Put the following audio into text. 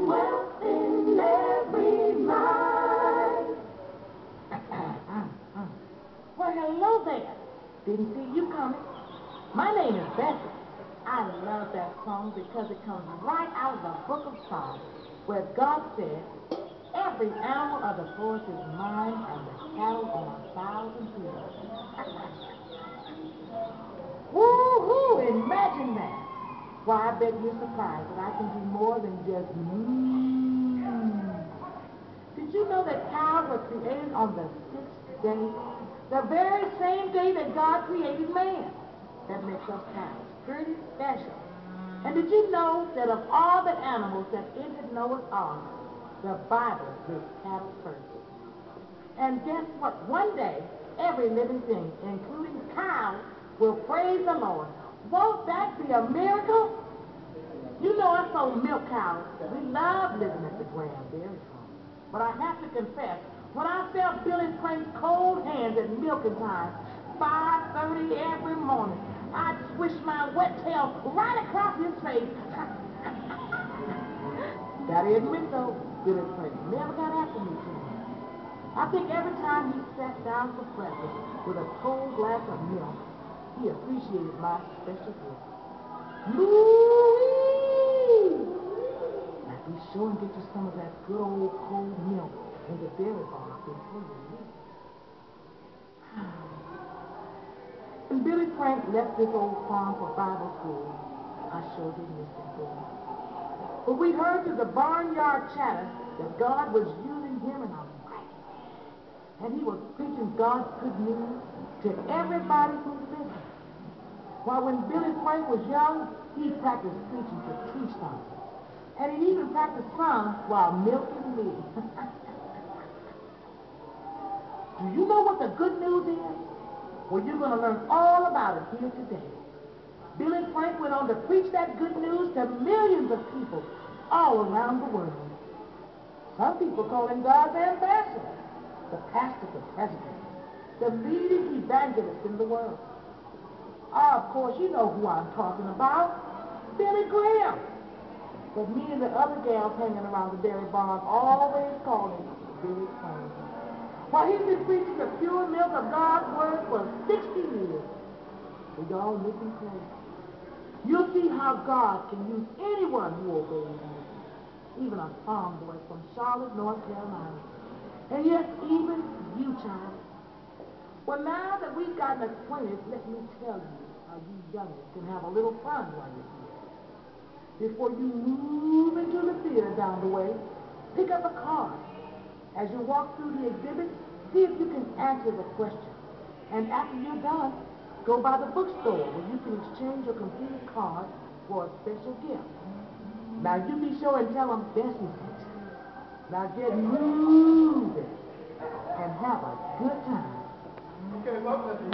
wealth in every mind. Well, hello there. Didn't see you coming. My name is Bessie. I love that song because it comes right out of the book of Psalms, where God said, every animal of the forest is mine and the cattle on 1,000 hills. Woo-hoo! Imagine that. Why, I bet you're surprised that I can do more than just Did you know that cows were created on the sixth day? The very same day that God created man. That makes us cows pretty special. And did you know that of all the animals that entered Noah's Ark, the Bible lists cattle first? And guess what? One day, every living thing, including cows, will praise the Lord. Won't that be a miracle? You know us old milk cows, we love living at the Graham Dairy Farm. But I have to confess, when I felt Billy Frank's cold hands at milking time, 5:30 every morning, I'd swish my wet tail right across his face. Gotta admit though, Billy Frank never got after me too much. I think every time he sat down for breakfast with a cold glass of milk, he appreciated my special gift. Moo-wee! Now be sure and get you some of that good old cold milk in the dairy bar before you leave. When Billy Frank left this old farm for Bible school, I sure did miss him then. But we heard through the barnyard chatter that God was using him in a mighty way. And he was preaching God's good news to everybody who listened. While when Billy Frank was young, he practiced preaching to teach something. And he even practiced some while milking me. Do you know what the good news is? Well, you're going to learn all about it here today. Billy Frank went on to preach that good news to millions of people all around the world. Some people call him God's ambassador, the pastor, the president, the leading evangelist in the world. Of course, you know who I'm talking about, Billy Graham. But me and the other gals hanging around the dairy barn always call him Billy Frank. While he's been preaching the pure milk of God's word for 60 years, we all listen close. You'll see how God can use anyone who obeys him, even a farm boy from Charlotte, North Carolina. And yes, even you, child. Well, now that we've gotten acquainted, let me tell you how you youngins can have a little fun while you're here. Before you move into the theater down the way, pick up a card. As you walk through the exhibit, see if you can answer the question. And after you're done, go by the bookstore where you can exchange your completed card for a special gift. Now you be sure and tell them Bessie sent you. Now get moving and have a good time. Okay, well,